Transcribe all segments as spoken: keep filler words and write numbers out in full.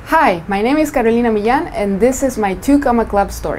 Hi, my name is Carolina Millán and this is my two comma Club story.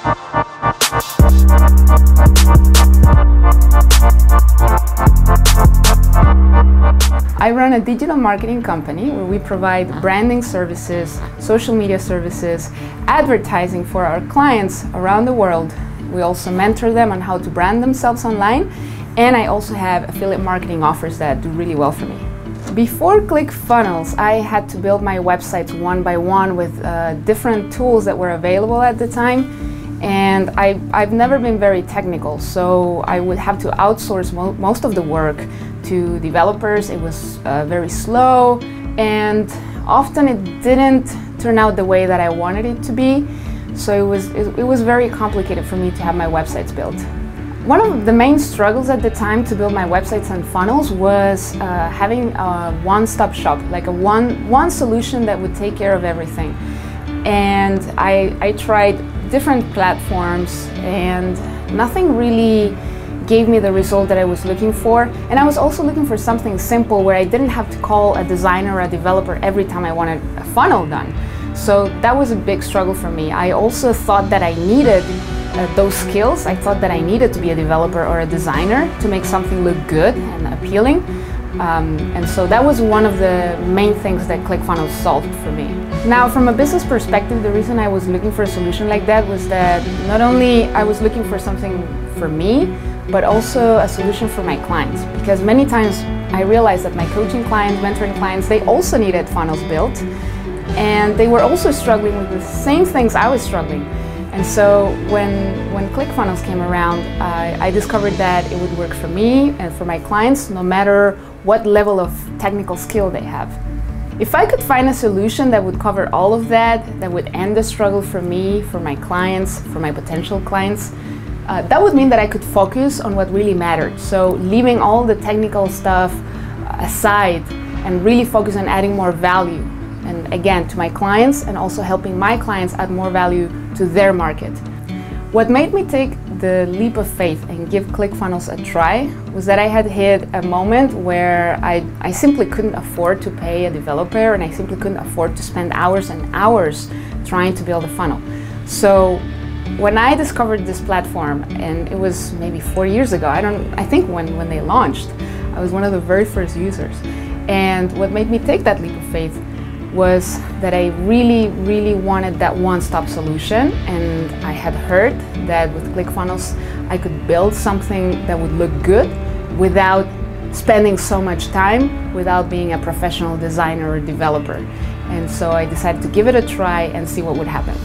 I run a digital marketing company where we provide branding services, social media services, advertising for our clients around the world. We also mentor them on how to brand themselves online, and I also have affiliate marketing offers that do really well for me. Before ClickFunnels, I had to build my websites one by one with uh, different tools that were available at the time, and I, I've never been very technical, so I would have to outsource mo most of the work to developers. It was uh, very slow, and often it didn't turn out the way that I wanted it to be, so it was, it, it was very complicated for me to have my websites built. One of the main struggles at the time to build my websites and funnels was uh, having a one-stop shop, like a one, one solution that would take care of everything. And I, I tried different platforms and nothing really gave me the result that I was looking for. And I was also looking for something simple where I didn't have to call a designer or a developer every time I wanted a funnel done. So that was a big struggle for me. I also thought that I needed Uh, those skills. I thought that I needed to be a developer or a designer to make something look good and appealing. Um, and so that was one of the main things that ClickFunnels solved for me. Now, from a business perspective, the reason I was looking for a solution like that was that not only I was looking for something for me, but also a solution for my clients. Because many times I realized that my coaching clients, mentoring clients, they also needed funnels built. And they were also struggling with the same things I was struggling. And so when, when ClickFunnels came around, uh, I discovered that it would work for me and for my clients, no matter what level of technical skill they have. If I could find a solution that would cover all of that, that would end the struggle for me, for my clients, for my potential clients, uh, that would mean that I could focus on what really mattered. So leaving all the technical stuff aside and really focus on adding more value. And again, to my clients, and also helping my clients add more value to their market. What made me take the leap of faith and give ClickFunnels a try was that I had hit a moment where I, I simply couldn't afford to pay a developer, and I simply couldn't afford to spend hours and hours trying to build a funnel. So when I discovered this platform, and it was maybe four years ago, I don't, I think when, when they launched, I was one of the very first users. And what made me take that leap of faith was that I really, really wanted that one-stop solution, and I had heard that with ClickFunnels I could build something that would look good without spending so much time, without being a professional designer or developer. And so I decided to give it a try and see what would happen.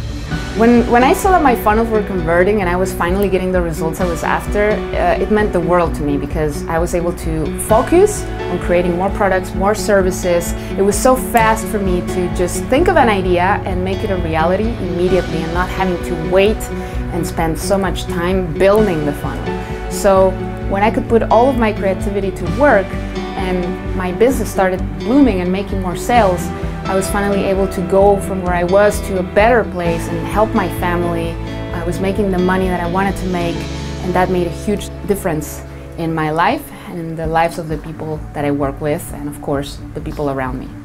When, when I saw that my funnels were converting and I was finally getting the results I was after, uh, it meant the world to me, because I was able to focus on creating more products, more services. It was so fast for me to just think of an idea and make it a reality immediately, and not having to wait and spend so much time building the funnel. So when I could put all of my creativity to work and my business started blooming and making more sales, I was finally able to go from where I was to a better place and help my family. I was making the money that I wanted to make, and that made a huge difference in my life and in the lives of the people that I work with, and of course, the people around me.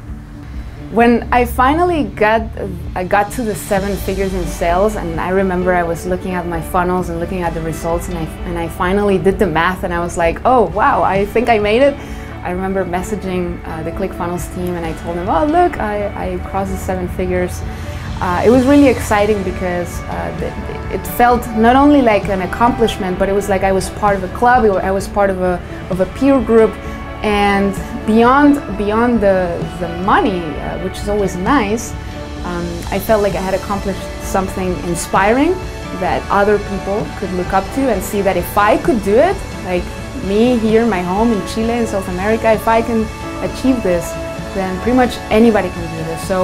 When I finally got, I got to the seven figures in sales, and I remember I was looking at my funnels and looking at the results, and I, and I finally did the math, and I was like, oh wow, I think I made it. I remember messaging uh, the ClickFunnels team, and I told them, oh look, I, I crossed the seven figures. Uh, it was really exciting because uh, it felt not only like an accomplishment, but it was like I was part of a club, I was part of a, of a peer group, and beyond, beyond the, the money, uh, which is always nice, um, I felt like I had accomplished something inspiring that other people could look up to and see that if I could do it, like me here in my home in Chile, in South America, if I can achieve this, then pretty much anybody can do this. So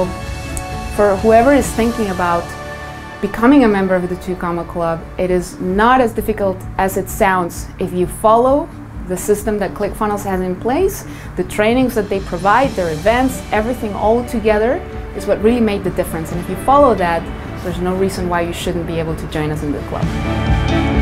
for whoever is thinking about becoming a member of the two comma Club, it is not as difficult as it sounds if you follow the system that ClickFunnels has in place, the trainings that they provide, their events, everything all together is what really made the difference. And if you follow that, there's no reason why you shouldn't be able to join us in the club.